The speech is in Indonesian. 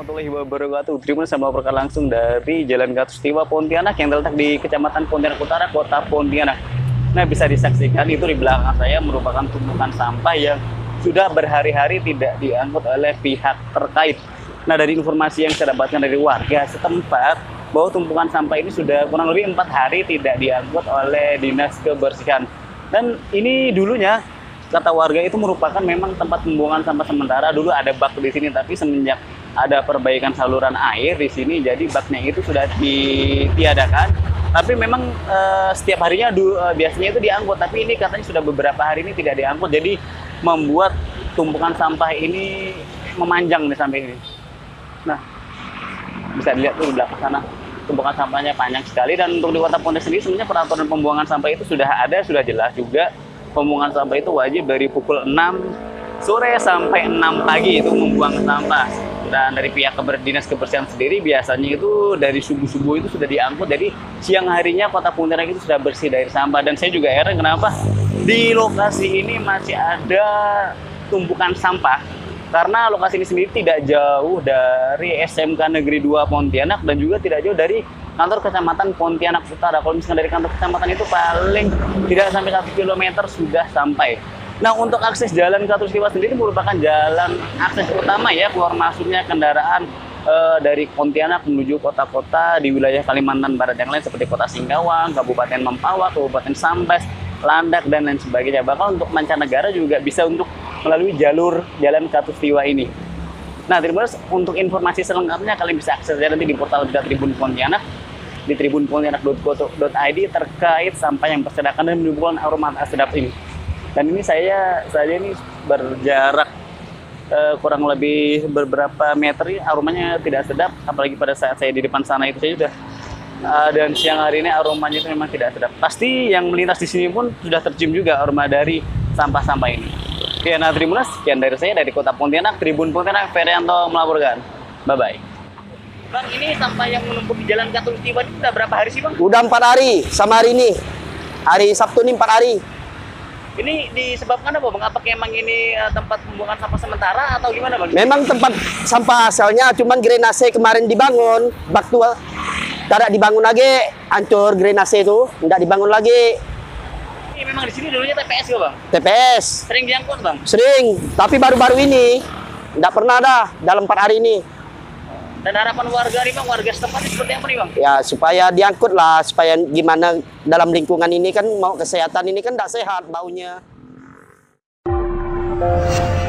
warahmatullahi wabarakatuh. Terima kasih melaporkan langsung dari Jalan Katulistiwa Pontianak yang terletak di Kecamatan Pontianak Utara, Kota Pontianak. Nah, bisa disaksikan itu di belakang saya merupakan tumpukan sampah yang sudah berhari-hari tidak diangkut oleh pihak terkait. Nah, dari informasi yang saya dapatkan dari warga setempat, bahwa tumpukan sampah ini sudah kurang lebih 4 hari tidak diangkut oleh Dinas Kebersihan. Dan ini dulunya, kata warga, itu merupakan memang tempat pembuangan sampah sementara. Dulu ada bak di sini, tapi semenjak ada perbaikan saluran air di sini, jadi baknya itu sudah ditiadakan. Tapi memang setiap harinya biasanya itu diangkut, tapi ini katanya sudah beberapa hari ini tidak diangkut, jadi membuat tumpukan sampah ini memanjang nih sampai ini. Nah, bisa dilihat tuh di belakang sana, tumpukan sampahnya panjang sekali. Dan untuk di Kota Pontianak sendiri sebenarnya peraturan pembuangan sampah itu sudah ada, sudah jelas juga. Pembuangan sampah itu wajib dari pukul 6 sore sampai 6 pagi itu membuang sampah. Dan dari pihak Dinas Kebersihan sendiri biasanya itu dari subuh-subuh itu sudah diangkut. Jadi siang harinya Kota Pontianak itu sudah bersih dari sampah. Dan saya juga heran kenapa di lokasi ini masih ada tumpukan sampah. Karena lokasi ini sendiri tidak jauh dari SMK Negeri 2 Pontianak dan juga tidak jauh dari kantor Kecamatan Pontianak Utara. Kalau misalnya dari kantor kecamatan itu paling tidak sampai 1 km sudah sampai. Nah, untuk akses jalan Katulistiwa sendiri merupakan jalan akses utama ya, keluar masuknya kendaraan dari Pontianak menuju kota-kota di wilayah Kalimantan Barat yang lain seperti Kota Singkawang, Kabupaten Mempawah, Kabupaten Sambas, Landak, dan lain sebagainya. Bahkan untuk mancanegara juga bisa untuk melalui jalur jalan Katulistiwa ini. Nah, terima kasih. Untuk informasi selengkapnya kalian bisa akses nanti di portal berita Tribun Pontianak di tribunpontianak.co.id terkait sampah yang berserakan dan menimbulkan aroma tak sedap ini. Dan ini saya ini berjarak kurang lebih beberapa meter, aromanya tidak sedap, apalagi pada saat saya di depan sana itu saya sudah dan siang hari ini aromanya itu memang tidak sedap. Pasti yang melintas di sini pun sudah tercium juga aroma dari sampah-sampah ini. Oke, nah terima kasih. Sekian dari saya dari Kota Pontianak, Tribun Pontianak, Ferianto melaporkan. Bye-bye. Bang, ini sampah yang menumpuk di Jalan Katulistiwa ini udah berapa hari sih, Bang? Udah 4 hari sama hari ini. Hari Sabtu ini 4 hari. Ini disebabkan apa, Bang? Apakah emang ini tempat pembuangan sampah sementara atau gimana, Bang? Memang tempat sampah asalnya, cuman drainase kemarin dibangun. Bak tua tidak dibangun lagi, hancur drainase itu, tidak dibangun lagi. Ini memang di sini dulunya TPS ya, Bang? TPS. Sering diangkut, Bang? Sering, tapi baru-baru ini tidak pernah ada dalam 4 hari ini. Dan harapan warga nih, Bang, warga setempat ini seperti apa nih, Bang? Ya, supaya diangkut lah, supaya gimana dalam lingkungan ini kan mau kesehatan ini kan tidak sehat baunya.